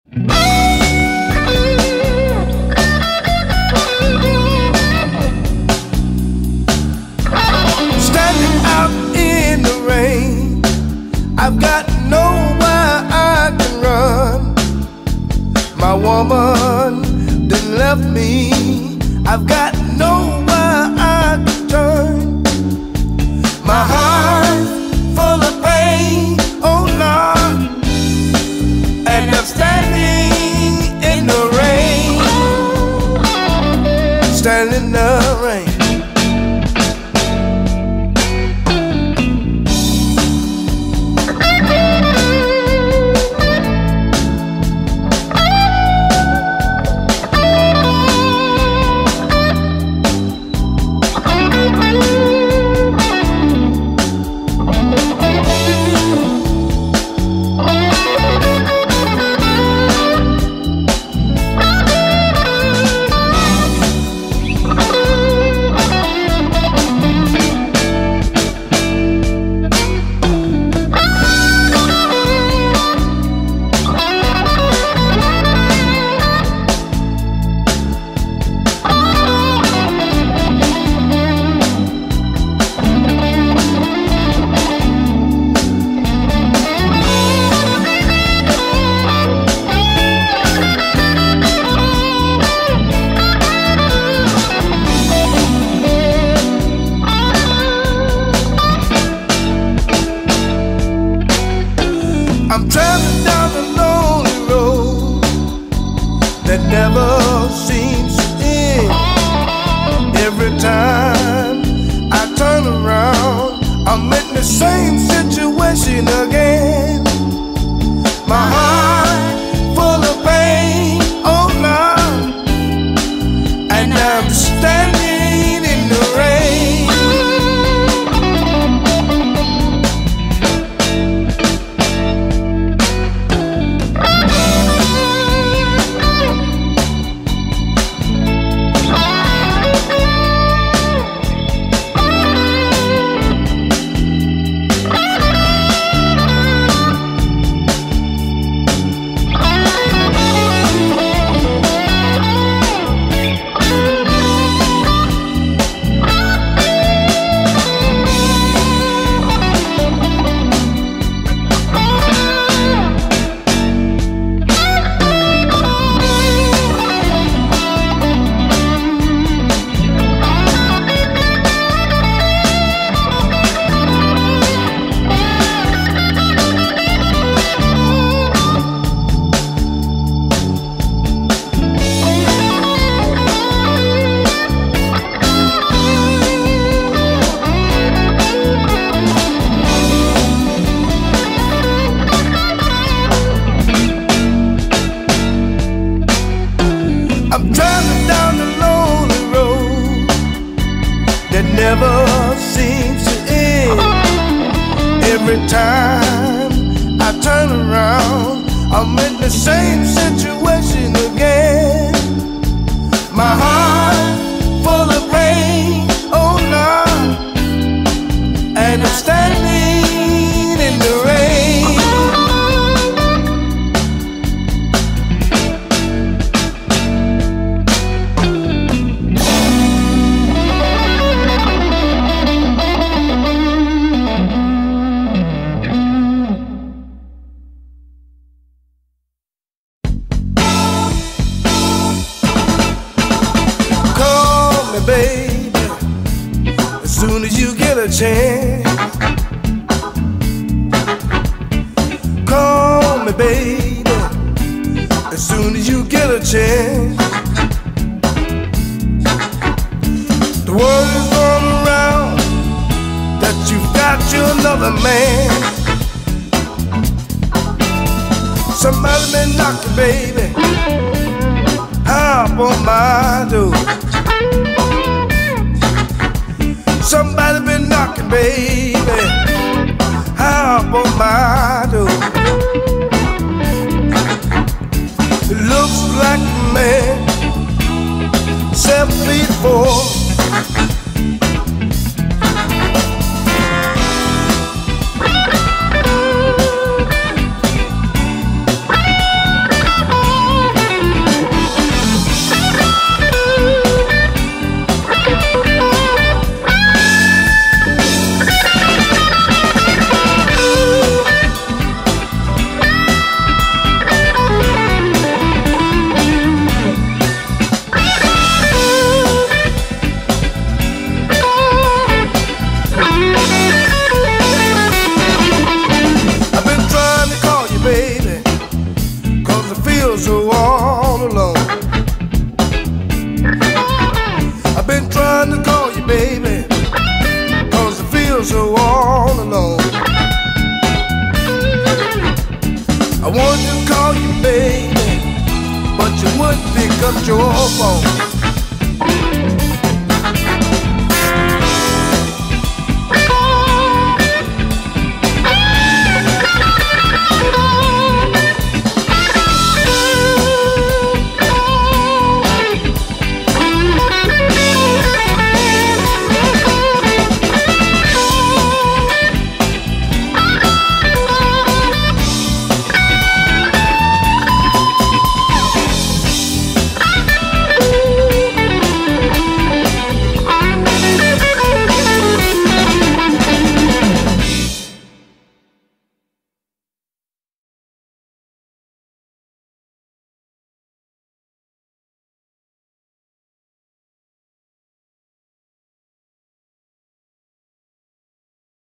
Standing out in the rain, I've got nowhere I can run. My woman done left me, I've got nowhere I can turn. My heart full of pain, oh Lord, and I'm standing in the rain, standing in the rain. I'm traveling down a lonely road that never seems to end. Every time I turn around, I'm in the same situation again. My heart full of pain, oh Lord, and I'm standing in the rain. I'm driving down the lonely road that never seems to end. Every time I turn around, I'm in the same situation again. My heart full of pain, oh Lord, and I'm standing in the rain. Baby, as soon as you get a chance, call me, baby, as soon as you get a chance. The word is going around that you've got you another man. Somebody been knocking, baby, up on my door. Somebody been knocking, baby, up on my door. It looks like a man, 7'4". so all alone. I've been trying to call you, baby, 'cause I feel so all alone. I wanted to call you, baby, but you wouldn't pick up your phone.